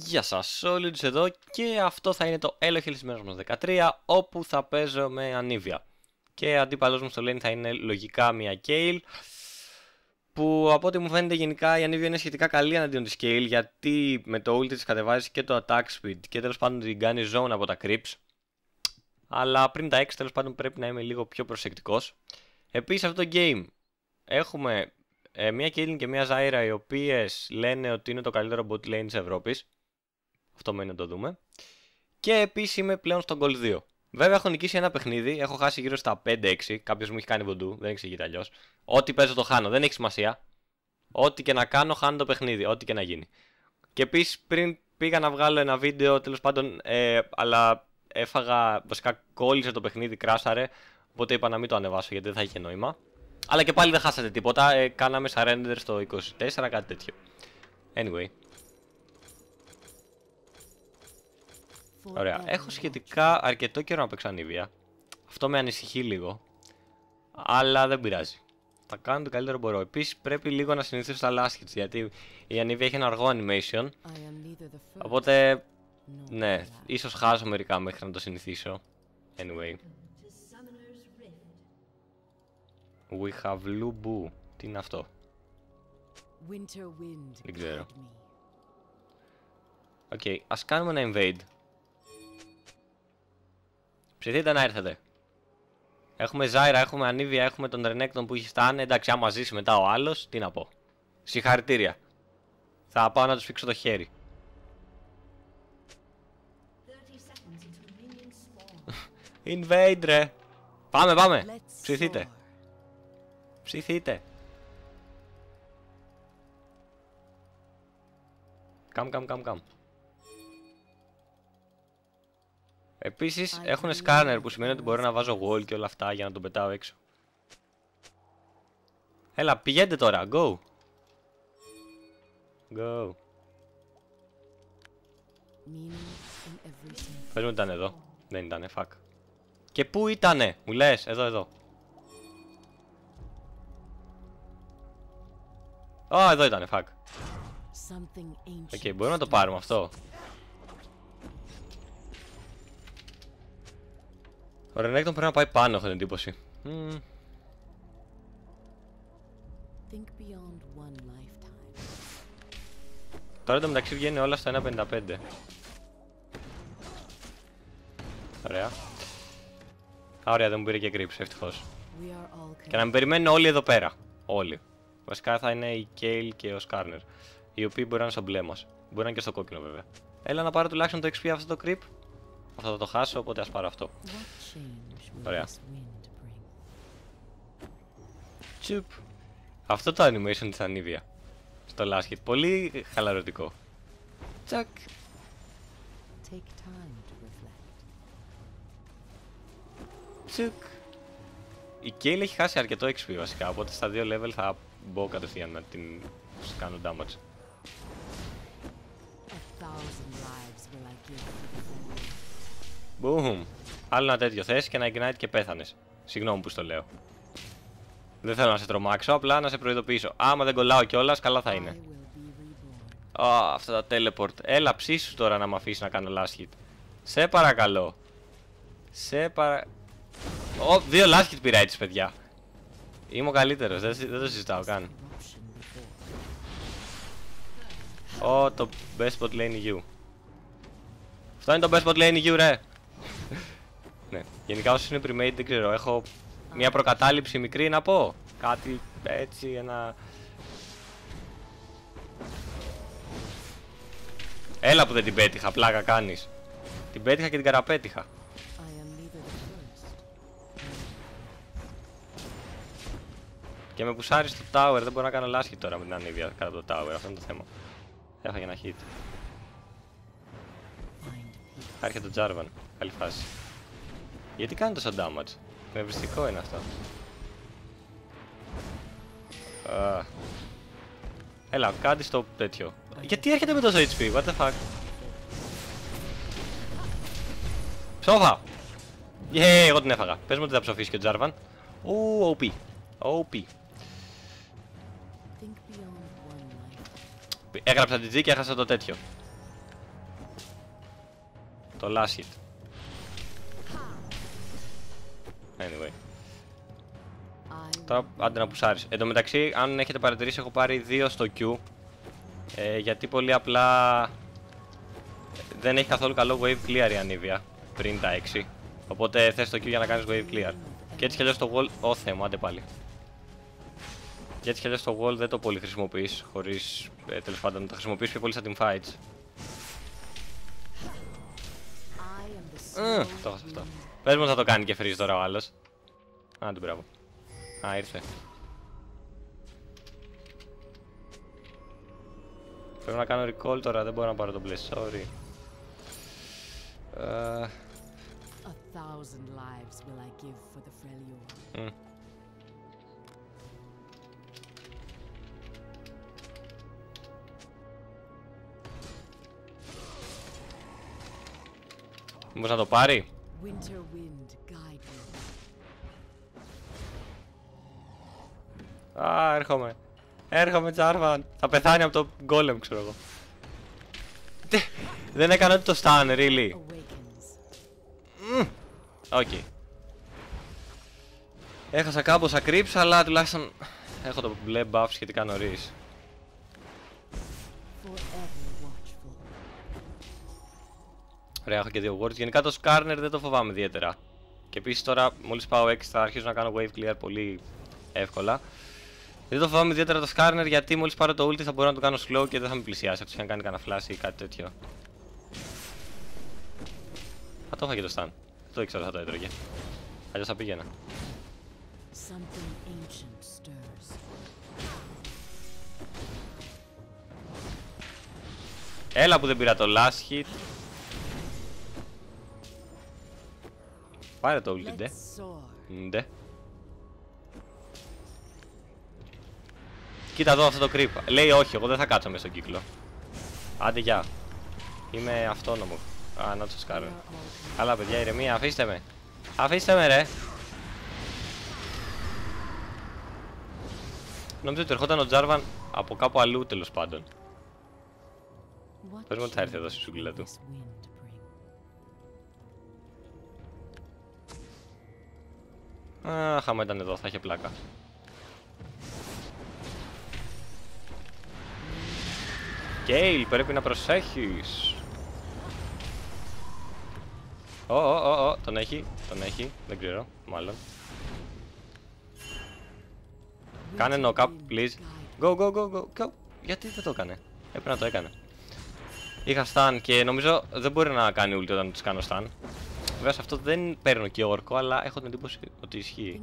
Γεια σας, Solidus εδώ και αυτό θα είναι το Halo Heal μέρος μας 13, όπου θα παίζω με Anivia. Και αντίπαλος μου στο lane θα είναι λογικά μια Kayle, που από ό,τι μου φαίνεται γενικά η Anivia είναι σχετικά καλή εναντίον της Kayle, γιατί με το ult της κατεβάζει και το attack speed και τέλος πάντων την κάνει zone από τα creeps. Αλλά πριν τα 6 τέλος πάντων πρέπει να είμαι λίγο πιο προσεκτικός. Επίσης αυτό το game έχουμε μια Caitlyn και μια Zyra, οι οποίες λένε ότι είναι το καλύτερο bot lane της Ευρώπης. Αυτό μένει να το δούμε. Και επίσης είμαι πλέον στο Gold 2. Βέβαια έχω νικήσει ένα παιχνίδι, έχω χάσει γύρω στα 5-6. Κάποιος μου έχει κάνει βοντού, δεν εξηγείται αλλιώς. Ό,τι παίζω το χάνω, δεν έχει σημασία. Ό,τι και να κάνω, χάνω το παιχνίδι, ό,τι και να γίνει. Και επίσης πριν πήγα να βγάλω ένα βίντεο, τέλος πάντων, αλλά έφαγα, βασικά κόλλησε το παιχνίδι, κράσαρε. Οπότε είπα να μην το ανεβάσω γιατί δεν θα είχε νόημα. Αλλά και πάλι δεν χάσατε τίποτα, κάναμε surrender στο 24, κάτι τέτοιο. Anyway. Ωραία, έχω σχετικά αρκετό καιρό να παίξω Anivia. Αυτό με ανησυχεί λίγο. Αλλά δεν πειράζει. Θα κάνω το καλύτερο μπορώ. Επίσης πρέπει λίγο να συνηθίσω στα last hits, γιατί η Anivia έχει ένα αργό animation. Οπότε, ναι, ίσως χάσω μερικά μέχρι να το συνηθίσω. Anyway. We have Lubu. Τι είναι αυτό? Δεν ξέρω. Οκ, ας κάνουμε ένα invade. Ψηθείτε να έρθετε. Έχουμε Zyra, έχουμε Anivia, έχουμε τον Renekton που έχει stun. Εντάξει, άμα ζήσει μετά ο άλλος, τι να πω. Συγχαρητήρια. Θα πάω να του φίξω το χέρι. Invade ρε. Πάμε, πάμε. Ψηθείτε. Ψηθείτε. Καμ. Επίσης έχουν scanner που σημαίνει ότι μπορώ να βάζω wall και όλα αυτά για να τον πετάω έξω. Έλα, πηγαίνετε τώρα, go. Go. Πες μου ήταν εδώ. Δεν ήτανε, fuck. Και πού ήτανε, μου λες, εδώ. Ω, εδώ ήτανε, fuck. Οκ, μπορούμε να το πάρουμε αυτό. Ο Renekton πρέπει να πάει πάνω, έχω την εντύπωση. Τώρα το μεταξύ βγαίνει όλα στο 1.55. Ωραία. Ωραία, δεν μου πήρε και creeps, ευτυχώς. Και να με περιμένουν όλοι εδώ πέρα. Όλοι. Βασικά θα είναι η Kayle και ο Skarner, οι οποίοι μπορεί να είναι στο μπλε μας. Μπορεί να είναι και στο κόκκινο βέβαια. Έλα να πάρω τουλάχιστον το XP αυτό το creep. Αυτό θα το χάσω, οπότε ας πάρω αυτό. Ωραία. Τσουπ. Αυτό το animation της Anivia στο last hit, πολύ χαλαρωτικό. Τσακ. Τσουκ. Η Kayle έχει χάσει αρκετό XP βασικά, οπότε στα 2 level θα μπω κατευθείαν να την κάνω damage. Boom. Άλλο ένα τέτοιο θες και να ignite και πέθανες. Συγγνώμη που στο λέω. Δεν θέλω να σε τρομάξω, απλά να σε προειδοποιήσω. Άμα δεν κολλάω κιόλας, καλά θα είναι. Αυτά τα teleport. Έλα ψήσου τώρα να με αφήσει να κάνω last hit. Σε παρακαλώ. Δύο last hit πήρα έτσι, παιδιά. Είμαι ο καλύτερος, δεν το συζητάω καν. Το best bot lane you. Αυτό είναι το best bot lane you, ρε. Ναι, γενικά όσοι είναι pre-made δεν ξέρω, έχω μια προκατάληψη μικρή να πω. Κάτι έτσι, ένα... Έλα που δεν την πέτυχα, πλάκα κάνεις. Την πέτυχα και την καραπέτυχα. Και με πουσάρει στο tower, δεν μπορώ να κάνω last hit τώρα με την Anivia κάτω από το tower, αυτό είναι το θέμα. Έχαγε ένα hit. Άρχεται το Jarvan, καλή φάση. Γιατί κάνει τόσο damage, νευριστικό είναι αυτό. Έλα, κάτι στο τέτοιο. Γιατί έρχεται με τόσο HP, what the fuck. Ψόφα! Εγώ την έφαγα. Πες μου ότι θα ψοφήσει και ο Jarvan. OP. Έγραψα την G και έχασα το τέτοιο. Το last hit. Anyway. Τώρα άντε να πουσάρεις. Εν τω μεταξύ, αν έχετε παρατηρήσει, έχω πάρει 2 στο Q. Γιατί πολύ απλά δεν έχει καθόλου καλό wave clear η Anivia πριν τα 6. Οπότε θες το Q για να κάνεις wave clear. Και έτσι κι αλλιώς το wall. Ω Θεέ μου, άντε πάλι. Και έτσι κι αλλιώς το wall δεν το πολύ χρησιμοποιείς. Χωρίς τέλος πάντων, το χρησιμοποιείς πιο πολύ στα teamfights. Το έχω αυτό. Πες μου θα το κάνει και freeze τώρα ο άλλος. Άντε μπράβο. Α, ήρθε. Πρέπει να κάνω recall τώρα, δεν μπορώ να πάρω το bless, sorry. Μήπως να το πάρει? Α, έρχομαι. Έρχομαι, Τζάρβαν. Θα πεθάνει από το golem, ξέρω εγώ. Δεν έκανα ούτε το stun, really. Οκ. Έχασα κάμποσα creeps, αλλά τουλάχιστον έχω το μπλε buff σχετικά νωρίς. Ωραία, έχω και 2 wards. Γενικά το Skarner δεν το φοβάμαι ιδιαίτερα. Και επίσης τώρα, μόλις πάω 6, θα αρχίσω να κάνω wave clear πολύ εύκολα. Δεν το φοβάμαι ιδιαίτερα το Skarner γιατί μόλις πάρω το ulti θα μπορώ να το κάνω slow και δεν θα με πλησιάσει εκτός αν κάνει κανένα flash ή κάτι τέτοιο. Θα το είχα και το stun. Δεν το ήξερα θα το έτρωγε. Αλλιώς θα πήγαινα. Έλα που δεν πήρα το last hit. Πάρε το ulti, ντε. Ντε. Κοίτα εδώ αυτό το creep. Λέει όχι, εγώ δεν θα κάτσω μέσα στον κύκλο. Άντε γεια. Είμαι αυτόνομο. Α, να το σκάρω. Αλλά παιδιά, ηρεμία, αφήστε με. Αφήστε με, ρε. Νομίζω ότι ερχόταν ο Τζάρβαν από κάπου αλλού τέλος πάντων. Πες μου ότι θα έρθει εδώ στη σούγκλα του. Αχ, άμα ήταν εδώ θα είχε πλάκα. Gale, πρέπει να προσέχεις. Τον έχει, δεν ξέρω, μάλλον. Κάνε knock-up, please. Go. Γιατί δεν το έκανε? Έπρεπε να το έκανε. Είχα stun και νομίζω δεν μπορεί να κάνει ulti όταν τους κάνω stun. Βέβαια σε αυτό δεν παίρνω και όρκο, αλλά έχω την εντύπωση ότι ισχύει.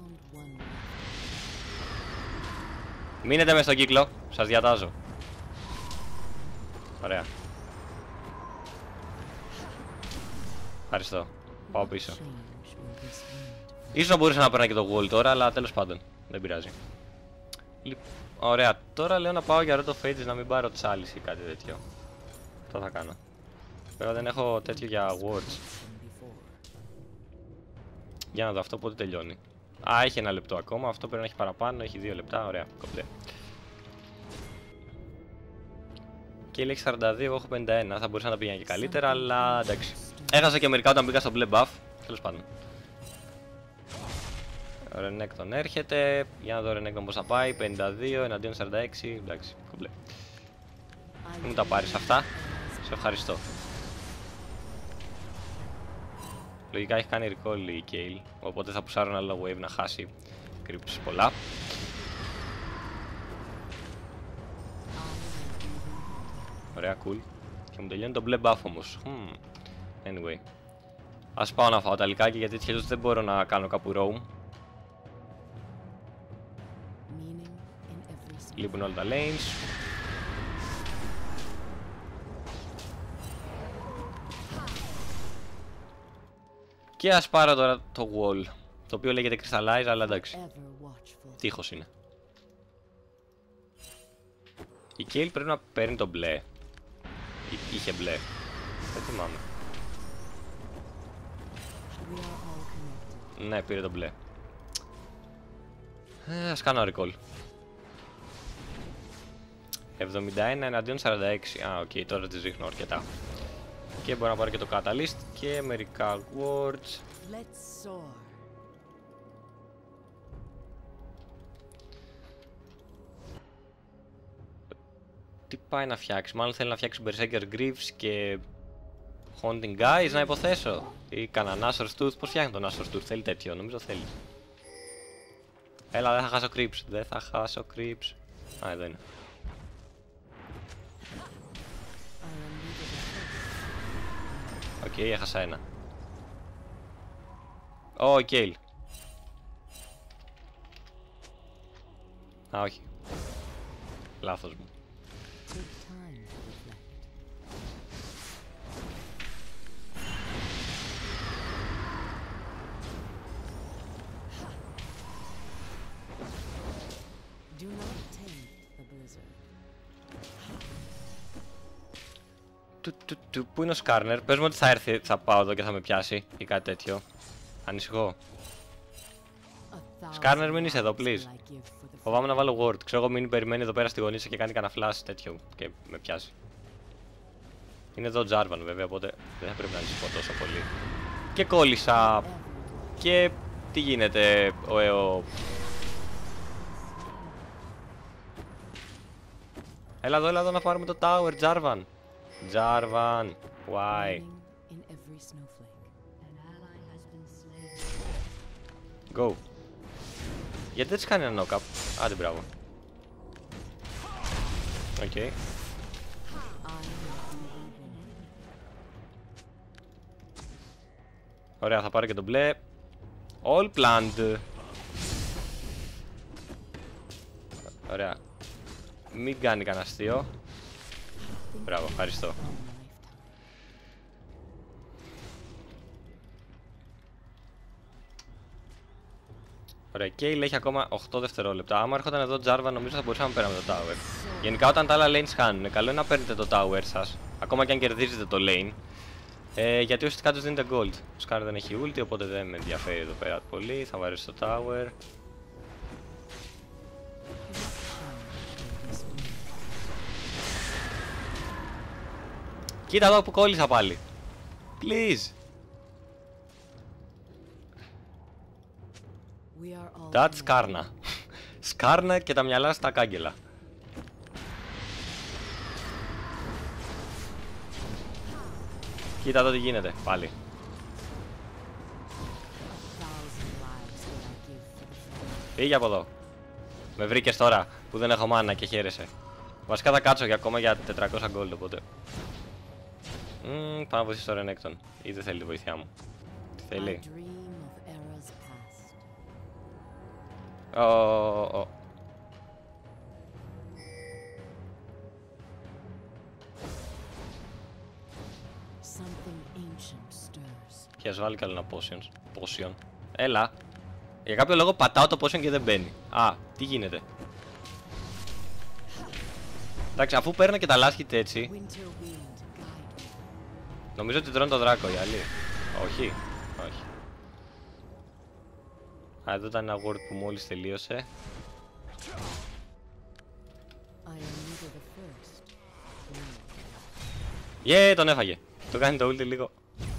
Μείνετε μέσα στον κύκλο, σας διατάζω. Ωραία. Ευχαριστώ. Πάω πίσω. Ίσως να μπορούσα να παίρνα και το wall τώρα, αλλά τέλος πάντων. Δεν πειράζει. Ωραία. Τώρα λέω να πάω για Rod of Ages να μην πάρω τσάλις ή κάτι τέτοιο. Αυτό θα κάνω. Βέβαια δεν έχω τέτοιο για wards. Για να δω αυτό πότε τελειώνει. Α, έχει 1 λεπτό ακόμα. Αυτό πρέπει να έχει παραπάνω. Έχει 2 λεπτά. Ωραία. Κομπλέ. Και η έχει 42, εγώ έχω 51. Θα μπορούσα να πήγαινε και καλύτερα, αλλά εντάξει. Έχασα και μερικά όταν μπήκα στο μπλε buff. Τέλος πάντων. Ο Ρενέκ τον έρχεται. Για να δω ο Ρενέκ τον πώς θα πάει. 52 εναντίον 46. Εντάξει, κομπλέ. Μην μου τα πάρεις αυτά. Σε ευχαριστώ. Λογικά έχει κάνει recall η Gale. Οπότε θα πουσάρω ένα άλλο wave να χάσει creeps πολλά. Ωραία, cool. Και μου τελειώνει το μπλε buff όμως. Anyway. Ας πάω να φάω τα λικάκια γιατί έτσι δεν μπορώ να κάνω κάπου roam. Λείπουν όλα τα lanes. Και ας πάρω τώρα το wall. Το οποίο λέγεται crystallize, αλλά εντάξει. Τείχος είναι. Η Gale πρέπει να παίρνει το μπλε. Είχε μπλε. Δεν θυμάμαι. Ναι, πήρε το μπλε. Ας κάνω recall. 71 εναντίον 46. Α, οκ, τώρα τις δείχνω αρκετά. Και μπορώ να πάρω και το Catalyst και μερικά wards. Τι πάει να φτιάξει, μάλλον θέλει να φτιάξει Berserker Greaves και Haunting Guys να υποθέσω. Ή κανένα Nashor's Tooth, πώς φτιάχνει το Nashor's Tooth, θέλει τέτοιο, νομίζω θέλει. Έλα, δεν θα χάσω creeps, δεν θα χάσω creeps. Α, εδώ είναι. Οκ, έχασα ένα. Ω, Gale. Α, όχι. Λάθος μου. Πού είναι ο Σκάρνερ, πες μου ότι θα έρθει, θα πάω εδώ και θα με πιάσει ή κάτι τέτοιο. Ανησυχώ. Σκάρνερ, μην είσαι εδώ, please. Φοβάμαι να βάλω ward. Ξέρω εγώ μην περιμένει εδώ πέρα στη γωνίτσα και κάνει κανένα flash τέτοιο και με πιάσει. Είναι εδώ ο Jarvan βέβαια, οπότε δεν θα πρέπει να ανησυχώ τόσο πολύ. Και κόλλησα. Και τι γίνεται, ο ΕΟ. Έλα εδώ να πάρουμε το tower, Jarvan. Jarvan, why? Go. Γιατί δεν της κάνει ένα knock-up. Άντε μπράβο. Οκ. Ωραία, θα πάρω και το μπλε. All planned. Ωραία. Μην κάνει κανένα αστείο. Μπράβο, ευχαριστώ. Ωραία, Kayle έχει ακόμα 8 δευτερόλεπτα. Άμα έρχονταν εδώ Jarvan, νομίζω θα μπορούσαμε να πέραμε το tower. Γενικά, όταν τα άλλα lanes χάνουν, καλό είναι να παίρνετε το tower σας. Ακόμα και αν κερδίζετε το lane. Γιατί ουσιαστικά τους δίνετε gold. Ο Scar δεν έχει ulti, οπότε δεν με ενδιαφέρει εδώ πέρα πολύ. Θα βαρέσει το tower. Κοίτα εδώ που κόλλησα πάλι. Please. That's Skarna. Skarna και τα μυαλά στα κάγκελα. Κοίτα εδώ τι γίνεται πάλι. Φύγε από εδώ. Με βρήκες τώρα που δεν έχω μάνα και χαίρεσαι. Βασικά θα κάτσω για ακόμα για 400 gold οπότε. Πάω να βοηθήσω τον Renekton. Ή δεν θέλει τη βοήθειά μου. Τι θέλει. Και ας βάλει καλό ένα potion. Έλα. Για κάποιο λόγο πατάω το potion και δεν μπαίνει. Α, τι γίνεται. Εντάξει, αφού παίρνω και τα λάσχητε έτσι. Νομίζω ότι τρώνε το δράκο οι άλλοι. Όχι, όχι. Α, εδώ ήταν ένα word που μόλις τελείωσε. Τον έφαγε. Το κάνει το ulti λίγο.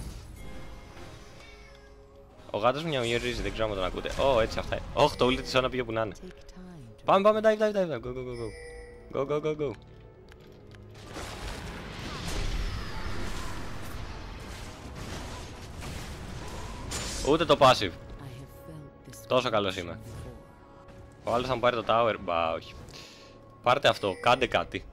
Ο γάτος μου μιαουριζει, δεν ξέρω αν τον ακούτε. Έτσι αυτά. Το ulti της Όνα πήγε που να είναι. Πάμε, dive. Go. Ούτε το passive. Τόσο καλός είμαι. Ο άλλος θα μου πάρει το tower. Μπα, όχι. Πάρτε αυτό, κάντε κάτι.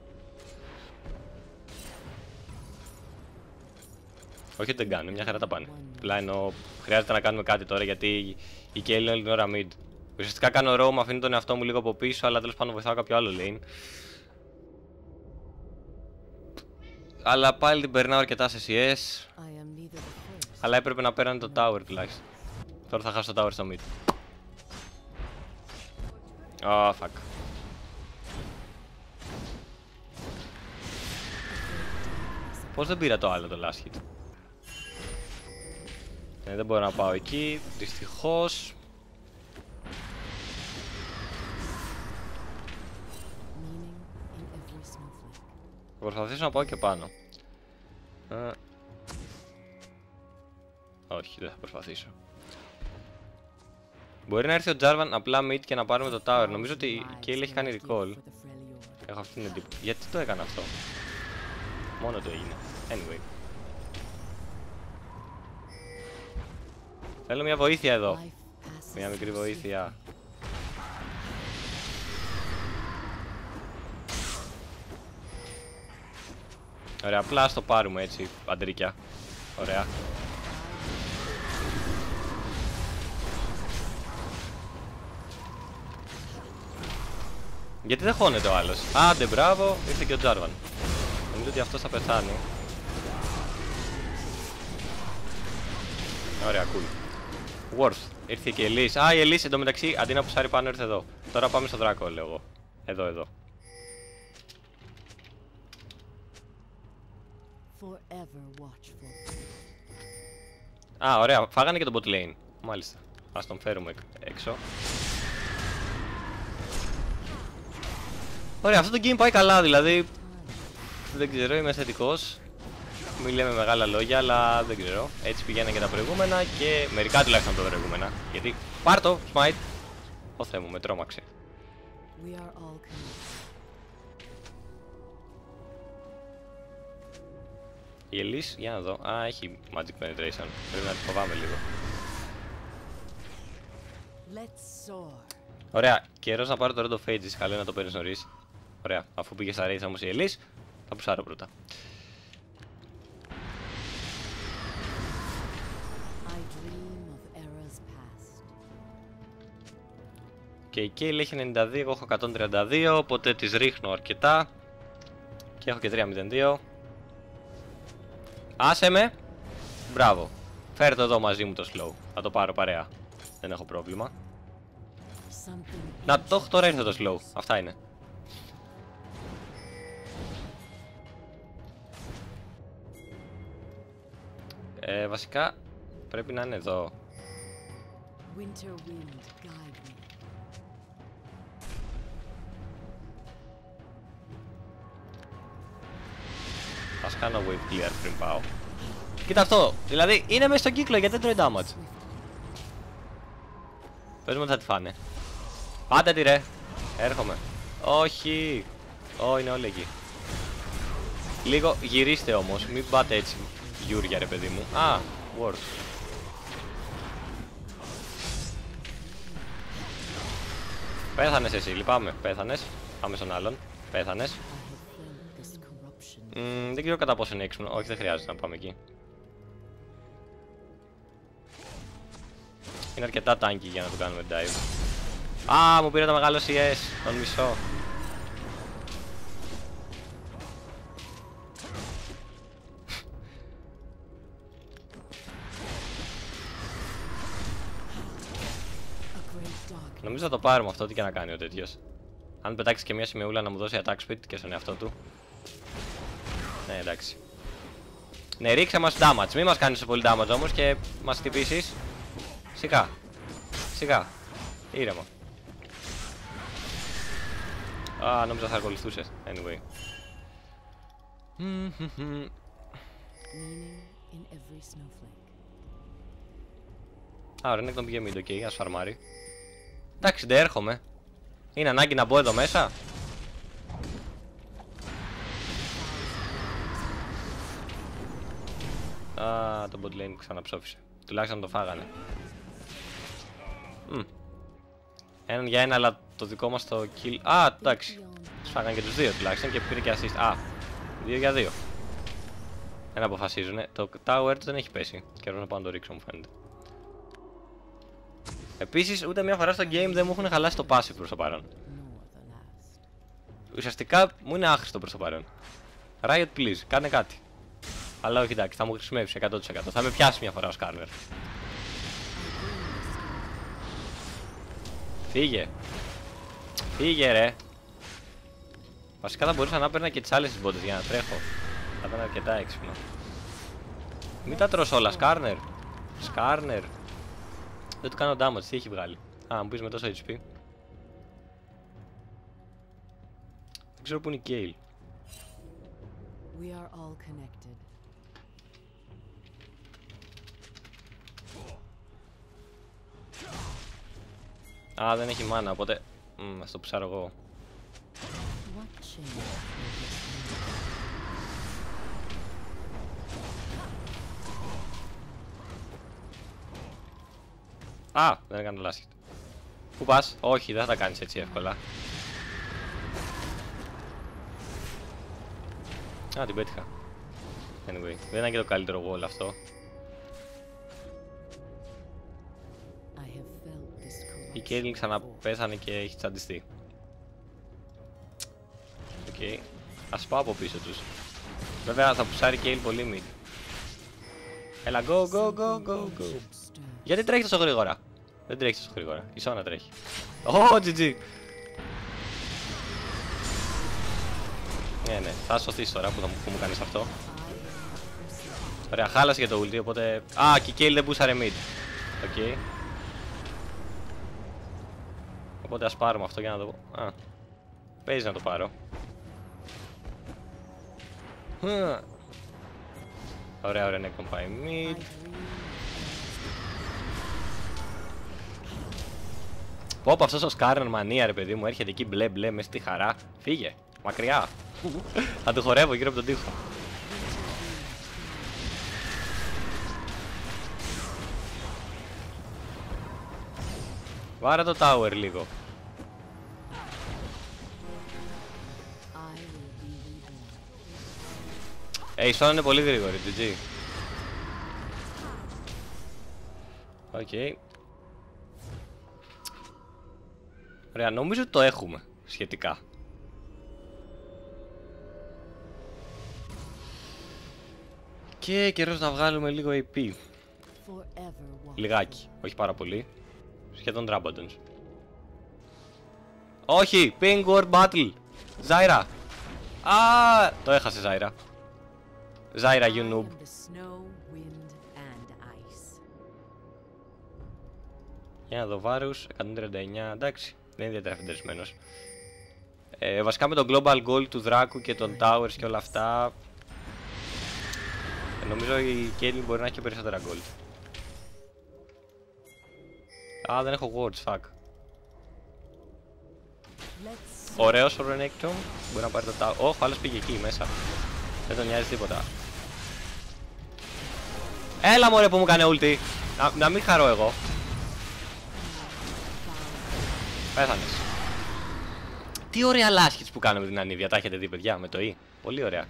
Όχι ότι δεν κάνουν, μια χαρά τα πάνε. Απλά εννοώ, χρειάζεται να κάνουμε κάτι τώρα γιατί η Kayle είναι όλη την ώρα mid. Ουσιαστικά κάνω roam, αφήνω τον εαυτό μου λίγο από πίσω, αλλά τέλος πάντων βοηθάω κάποιο άλλο lane. Αλλά πάλι την περνάω αρκετά σε CS. Αλλά έπρεπε να πέρανε το tower τουλάχιστον. Τώρα θα χάσω το tower στο mid. Fuck. Πώς δεν πήρα το άλλο το last hit. Δεν μπορώ να πάω εκεί, δυστυχώς. Θα προσπαθήσω να πάω και πάνω. Όχι, δεν θα προσπαθήσω. Μπορεί να έρθει ο Jarvan απλά mid και να πάρουμε το tower. Νομίζω ότι η Kayle έχει κάνει recall. Έχω αυτή την εντύπωση. Γιατί το έκανα αυτό? Μόνο το έγινε. Anyway. Θέλω μια βοήθεια εδώ. Μια μικρή βοήθεια. Ωραία, απλά ας το πάρουμε έτσι, αντρίκια. Ωραία. Γιατί δεν χώνεται ο άλλος? Άντε, μπράβο, ήρθε και ο Jarvan. Νομίζω ότι αυτός θα πεθάνει. Ωραία, cool. Worth. Ήρθε και η Elise. Α, η Elise εντωμεταξύ αντί να πουσάρει πάνω ήρθε εδώ. Τώρα πάμε στο δράκο, λέω εγώ. Εδώ. Α, ωραία. Φάγανε και τον bot lane. Μάλιστα. Ας τον φέρουμε έξω. Ωραία, αυτό το game πάει καλά, δηλαδή. Δεν ξέρω, είμαι θετικός. Μην λέμε μεγάλα λόγια, αλλά δεν ξέρω. Έτσι πηγαίνουν και τα προηγούμενα και μερικά τουλάχιστον από τα προηγούμενα. Γιατί πάρ' το, smite. Ω Θεέ μου, με τρόμαξε. Η Elise, για να δω. Α, έχει magic penetration. Πρέπει να τη φοβάμαι λίγο. Ωραία, καιρός να πάρω το Rod of Ages. Καλό είναι να το παίρνεις νωρίς. Ωραία, αφού πήγε στα race όμως η Elise, θα πουσάρω πρώτα. Και η Kayle έχει 92, εγώ έχω 132, οπότε τις ρίχνω αρκετά. Και έχω και 3-0-2. Άσε με! Μπράβο. Φέρ' το εδώ μαζί μου το slow. Θα το πάρω παρέα. Δεν έχω πρόβλημα. Να το, τώρα ήρθε το slow. Αυτά είναι. Βασικά πρέπει να είναι εδώ. Ας κάνω wave clear πριν πάω. Κοίτα αυτό, δηλαδή είναι μέσα στον κύκλο γιατί δεν τρώει damage. Πες μου ότι θα τη φάνε. Πάτε τη ρε. Έρχομαι. Όχι. Είναι όλοι εκεί. Λίγο γυρίστε όμως, μην πάτε έτσι γιούρια ρε παιδί μου. Α, worse. Πέθανες εσύ, λυπάμαι. Πέθανες. Πάμε στον άλλον. Πέθανες. Δεν ξέρω κατά πόσο είναι έξυπνο. Όχι, δεν χρειάζεται να πάμε εκεί. Είναι αρκετά tanky για να το κάνουμε dive. Α, μου πήρε το μεγάλο CS. Τον μισό. Νομίζω θα το πάρουμε αυτό, τι και να κάνει ο τέτοιος. Αν πετάξει και μια σημεούλα να μου δώσει attack speed και στον εαυτό του. Ναι, εντάξει. Ναι, ρίξε μας damage. Μην μας κάνεις σε πολύ damage όμως και μας χτυπήσεις. Σιγά. Σιγά. Ήρεμα. Α, νόμιζα θα ακολουθούσες. Anyway. Α, ο Renekton πήγε mid, ok, ας φαρμάρει. Εντάξει, δεν έρχομαι. Είναι ανάγκη να μπω εδώ μέσα. Α, το bot lane ξαναψόφισε. Τουλάχιστον το φάγανε. Έναν για ένα, αλλά το δικό μας το kill. Α, εντάξει. Τους φάγανε και τους δύο τουλάχιστον και πήρε και assist. Α, 2 για 2. Δεν αποφασίζουνε. Το tower δεν έχει πέσει. Καιρό να πάω να το ρίξω, μου φαίνεται. Επίσης, ούτε μια φορά στο game δεν μου έχουν χαλάσει το passive προς το παρόν. Ουσιαστικά μου είναι άχρηστο προς το παρόν. Riot, please, κάνε κάτι. Αλλά όχι, εντάξει, θα μου χρησιμεύσει 100%. Θα με πιάσει μια φορά ο Σκάρνερ. Φύγε. Φύγε, ρε. Βασικά θα μπορούσα να έπαιρνα και τις άλλες μπότες για να τρέχω. Θα ήταν αρκετά έξυπνο. Μην τα τρως όλα, Σκάρνερ. Σκάρνερ. Δεν του κάνω damage, τι έχει βγάλει. Α, μου πεις με τόσο HP. Δεν ξέρω που είναι η Kayle. Α, δεν έχει μάνα, οπότε ας το ψάρω εγώ. Α, δεν έκανε λάσχη. Πού πας? Όχι, δεν θα τα κάνεις έτσι εύκολα. Α, την πέτυχα. Anyway, δεν είναι και το καλύτερο wall αυτό. Η Caitlyn ξαναπέθανε και έχει τσαντιστεί. Οκ. Ας πάω από πίσω τους. Βέβαια θα πουσάρει Caitlyn πολύ mid. Έλα, go. Γιατί τρέχει τόσο γρήγορα? Δεν τρέχει τόσο γρήγορα. Η Sona τρέχει. GG. Ναι, θα σωθείς τώρα που μου κάνεις αυτό. Ωραία, χάλασε για το ulti, οπότε... Α, και η Caitlyn δεν πούσαρε mid. Οκ. Οπότε ας πάρουμε αυτό για να το... Α, παίζει να το πάρω. Ωραία, ναι, πάει mid. Πω, αυτός ο Skarner μανία, ρε παιδί μου, έρχεται εκεί μπλε μπλε μες στη χαρά. Φύγε, μακριά. Θα του χορεύω γύρω από τον τοίχο. Βάρα το tower λίγο. Η Sona είναι πολύ γρήγορη, GG. Οκ. Ωραία, νομίζω ότι το έχουμε σχετικά. Και καιρός να βγάλουμε λίγο AP. Λιγάκι, όχι πάρα πολύ. Σχεδόν Rabadons. Όχι! Pink Ward Battle! Zyra! Α, το έχασε Zyra. Zyra, you noob. Για να δω βάρους, 139, εντάξει, δεν είναι ιδιαίτερα φεντερισμένος. Βασικά με τον Global Goal του Δράκου και των Towers και όλα αυτά, νομίζω η Caitlyn μπορεί να έχει και περισσότερα gold. Α, δεν έχω wards, fuck. Ωραίος ο Renekton, μπορεί να πάρει το tower. Όχι, άλλος πήγε εκεί μέσα. Δεν τον νοιάζει τίποτα. Έλα μωρέ που μου κάνει ulti. Να μην χαρώ εγώ. Πέθανες. Τι ωραία λάσχης που κάνω με την Anivia. Τα έχετε δει παιδιά με το E. Πολύ ωραία.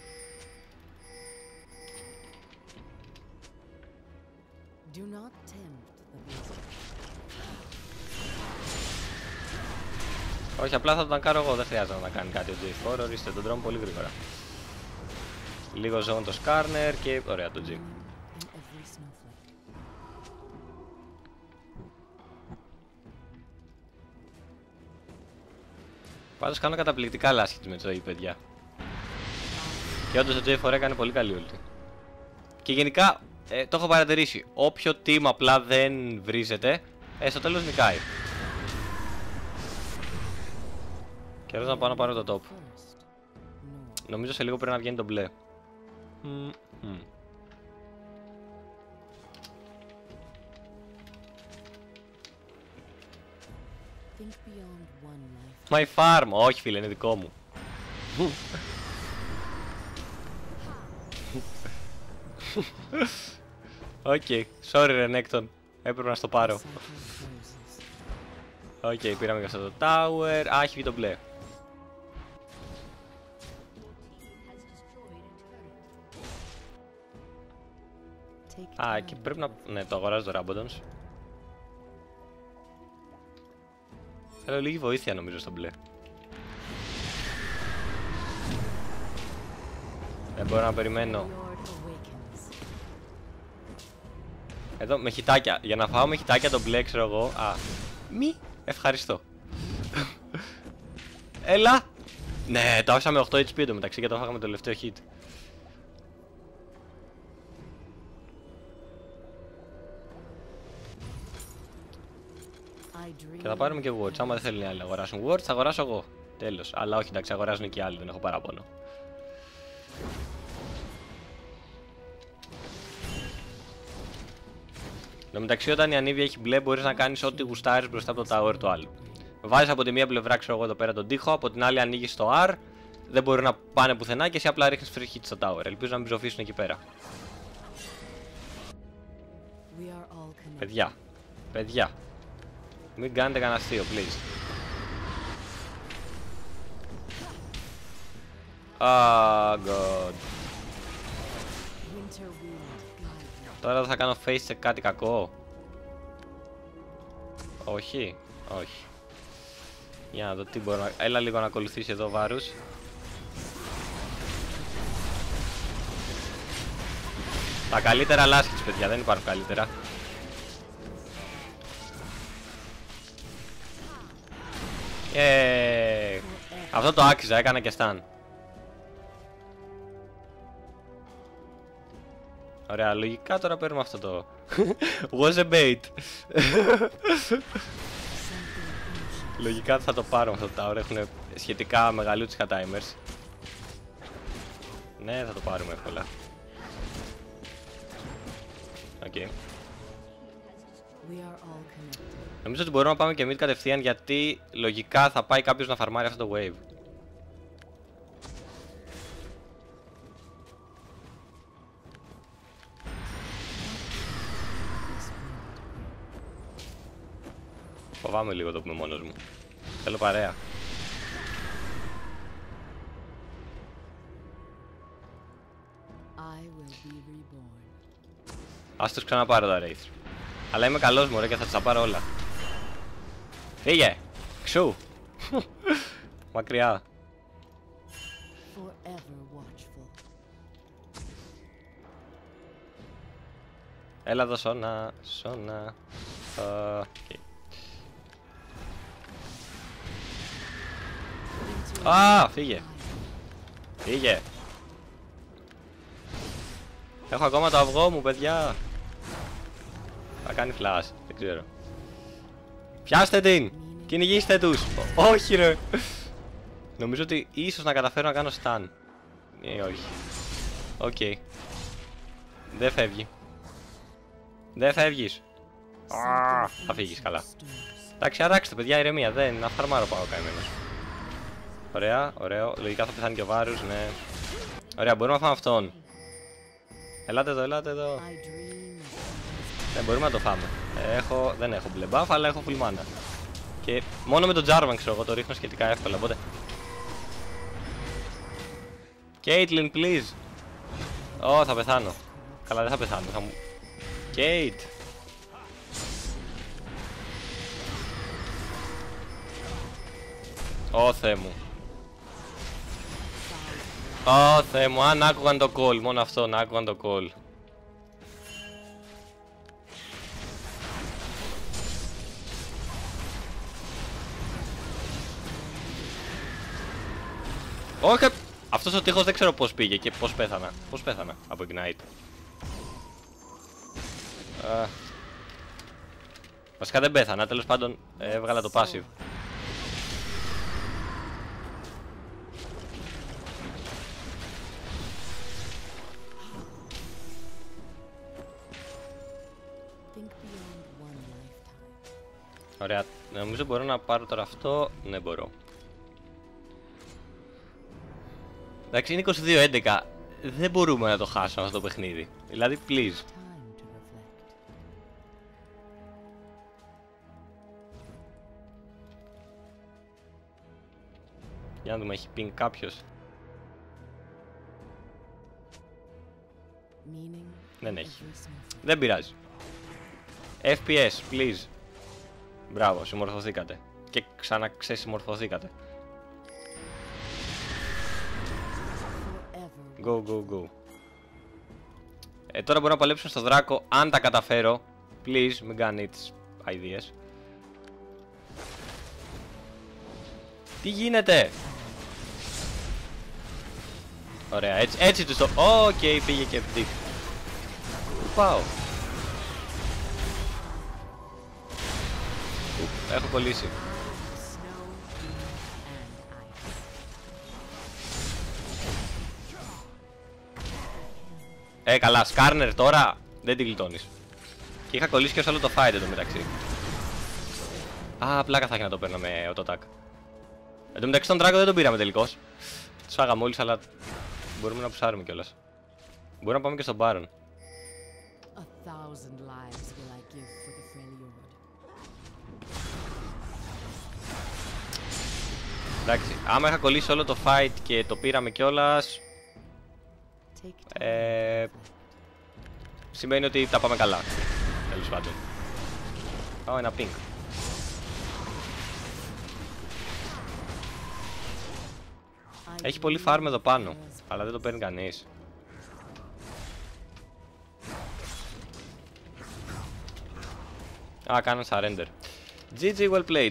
Όχι, απλά θα τον ταγκάρω εγώ, δεν χρειάζεται να κάνει κάτι ο J4, ορίστε, τον τρώμε πολύ γρήγορα. Λίγο zone το Skarner και ωραία το G. Πάντως κάνω καταπληκτικά λάσχη με το E, παιδιά. Και όντως το J4 έκανε πολύ καλή ulti. Και γενικά, το έχω παρατηρήσει, όποιο team απλά δεν βρίζεται, στο τέλος νικάει. Καιρός να πάω να πάρω το top. Νομίζω σε λίγο πρέπει να βγαίνει το μπλε. My farm! Όχι φίλε, είναι δικό μου. Οκ, sorry Renekton. Έπρεπε να στο πάρω. Οκ, πήραμε και αυτό το tower. Α, έχει βγει το μπλε. Α, και πρέπει να... Ναι, το αγοράζω το Rabadons. Θέλω λίγη βοήθεια νομίζω στο μπλε. Δεν μπορώ να περιμένω. Εδώ με χιτάκια. Για να φάω με χιτάκια το μπλε, ξέρω εγώ. Α, μη. Ευχαριστώ. Έλα. Ναι, το άφησα με 8 HP εντωμεταξύ και το έφαγα με το τελευταίο hit. Και θα πάρουμε και wards. Άμα δεν θέλουν οι άλλοι να αγοράσουν wards, θα αγοράσω εγώ. Τέλος. Αλλά όχι, εντάξει, αγοράζουν και οι άλλοι, δεν έχω παράπονο. Εν τω μεταξύ, όταν η Ανίβια έχει μπλε, μπορείς να κάνεις ό,τι γουστάρεις μπροστά από το tower του άλλου. Βάζεις από τη μία πλευρά, ξέρω εγώ, εδώ πέρα τον τοίχο, από την άλλη ανοίγεις το R, δεν μπορεί να πάνε πουθενά και εσύ απλά ρίχνεις free hit στο tower. Ελπίζω να μην ψοφήσουν εκεί πέρα. Παιδιά, παιδιά, μην κάνετε κανένα αστείο, please. Oh god. Τώρα θα κάνω face σε κάτι κακό. Όχι, όχι. Για να δω τι μπορώ να... Έλα λίγο να ακολουθήσει εδώ Βάρους. Τα καλύτερα λάσκης, παιδιά, δεν υπάρχουν καλύτερα. Αυτό το άξιζα, έκανα και stun. Ωραία, λογικά τώρα παίρνουμε αυτό το... Was a bait. Λογικά θα το πάρουμε αυτό το tower, έχουν σχετικά μεγαλούτσικα timers. Ναι, θα το πάρουμε εύκολα. Okay. Νομίζω ότι μπορούμε να πάμε και mid κατευθείαν, γιατί λογικά θα πάει κάποιος να φαρμάρει αυτό το wave. Φοβάμαι λίγο το που είμαι μόνος μου. Θέλω παρέα. Ας τους ξαναπάρω τα Wraith. Αλλά είμαι καλός μωρέ και θα τους τα πάρω όλα. Φύγε! Ξού! Μακριά. Έλα εδώ Σόνα. Σόνα. Okay. Α, φύγε. Φύγε. Έχω ακόμα το αυγό μου, παιδιά. Θα κάνει flash, δεν ξέρω. Πιάστε την! Κυνηγήστε τους! Όχι ρε! Νομίζω ότι ίσως να καταφέρω να κάνω stun. Όχι. Οκ. Δεν φεύγει. Δεν φεύγεις. Θα φύγεις, καλά. Εντάξει, αράξτε παιδιά, ηρεμία. Δεν, να φαρμάρω πάω καημένος. Ωραία, ωραίο. Λογικά θα πεθάνει και ο Βάρους, ναι. Ωραία, μπορούμε να φάμε αυτόν. Ελάτε εδώ, ελάτε εδώ. Ναι, μπορούμε να το φάμε. Δεν έχω μπλε buff, αλλά έχω full mana. Και μόνο με τον Jarvan, ξέρω εγώ, το ρίχνω σχετικά εύκολα, οπότε... Caitlyn, please. Θα πεθάνω. Καλά, δεν θα πεθάνω, θα μου... Kate. Θεέ μου. Θεέ μου, αν άκουγαν το call, μόνο αυτό, να άκουγαν το call. Όχι, αυτός ο τείχος δεν ξέρω πώς πήγε και πώς πέθανα. Πώς πέθανα από Ignite. Βασικά δεν πέθανα, τέλος πάντων έβγαλα το passive. Ωραία, νομίζω μπορώ να πάρω τώρα αυτό. Ναι, μπορώ. Εντάξει, είναι 22-11. Δεν μπορούμε να το χάσουμε αυτό το παιχνίδι. Δηλαδή, please. Για να δούμε, έχει ping κάποιος. Δεν έχει. Δεν πειράζει. FPS, please. Μπράβο, συμμορφωθήκατε. Και ξαναξεσυμμορφωθήκατε. Go, go, go. Τώρα μπορώ να παλέψω στο δράκο αν τα καταφέρω. Please, μην κάνει τις ideas. Τι γίνεται? Ωραία, έτσι τους το... Οκ, πήγε και deep. Πού πάω? Έχω κολλήσει. Καλά, Σκάρνερ τώρα δεν την γλιτώνεις. Και είχα κολλήσει και σε όλο το fight εντωμεταξύ. Α, πλάκα θα έχει να το παίρνω με auto-attack. Εντωμεταξύ τον Drago δεν τον πήραμε τελικώς. Τους φάγαμε όλους, αλλά μπορούμε να πουσάρουμε κιόλας. Μπορούμε να πάμε και στον Baron. Εντάξει, άμα είχα κολλήσει όλο το fight και το πήραμε κιόλας, σημαίνει ότι τα πάμε καλά. Τέλος πάντων. Πάω ένα pink. Έχει πολύ farm εδώ πάνω, αλλά δεν το παίρνει κανείς. Α, κάναν surrender. GG, well played.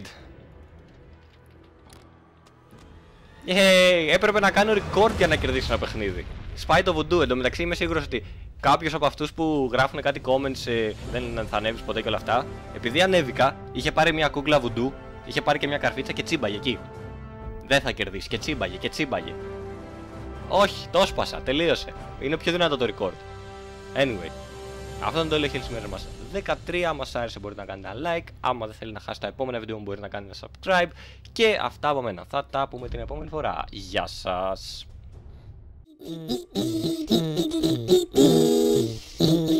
Yay, έπρεπε να κάνω record για να κερδίσω ένα παιχνίδι. Σπάει το voodoo. Εν τω μεταξύ είμαι σίγουρος ότι κάποιος από αυτούς που γράφουν κάτι comments δεν θα ανέβεις ποτέ και όλα αυτά. Επειδή ανέβηκα, είχε πάρει μια κούκλα voodoo, είχε πάρει και μια καρφίτσα και τσίμπαγε εκεί. Δεν θα κερδίσει και τσίμπαγε και τσίμπαγε. Όχι, το έσπασα, τελείωσε. Είναι πιο δυνατό το record. Anyway, αυτό είναι το Eleo Hill σήμερα μας 13. Άμα σας άρεσε μπορείτε να κάνετε ένα like. Άμα δεν θέλει να χάσει τα επόμενα βίντεο μπορείτε να κάνετε ένα subscribe. Και αυτά από μένα. Θα τα πούμε την επόμενη φορά. Γεια σας.